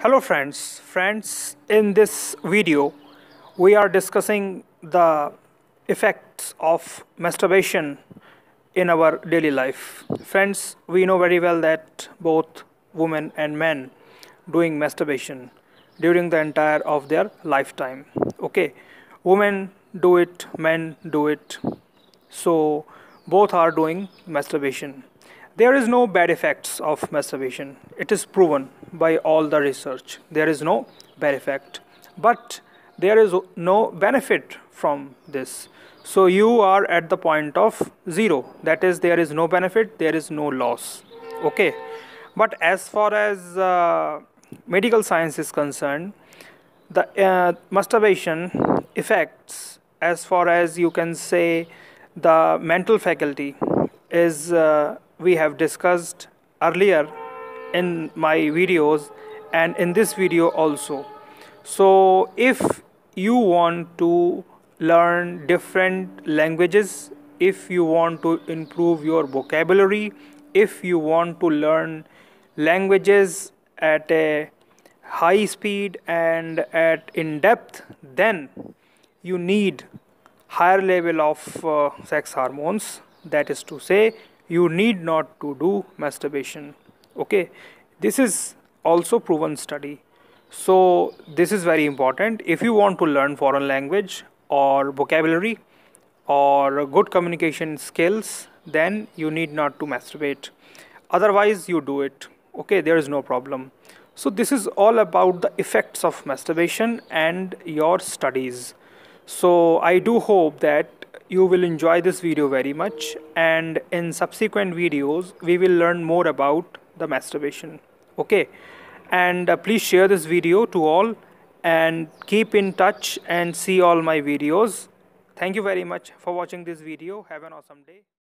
Hello friends, in this video we are discussing the effects of masturbation in our daily life. Friends, we know very well that both women and men doing masturbation during the entire of their lifetime. Okay, women do it, men do it, so both are doing masturbation. There is no bad effects of masturbation. It is proven by all the research. There is no bad effect. But there is no benefit from this. So you are at the point of zero. That is, there is no benefit, there is no loss. Okay. But as far as medical science is concerned, the masturbation affects, as far as you can say, the mental faculty is we have discussed earlier in my videos and in this video also. So if you want to learn different languages, if you want to improve your vocabulary, if you want to learn languages at a high speed and at in depth, then you need higher level of sex hormones. That is to say, you need not to do masturbation. Okay, this is also proven study. So this is very important. If you want to learn foreign language or vocabulary or good communication skills, then you need not to masturbate. Otherwise you do it. Okay, there is no problem. So this is all about the effects of masturbation and your studies. So I do hope that you will enjoy this video very much, and in subsequent videos we will learn more about the masturbation. Okay, and please share this video to all and keep in touch and see all my videos. Thank you very much for watching this video. Have an awesome day.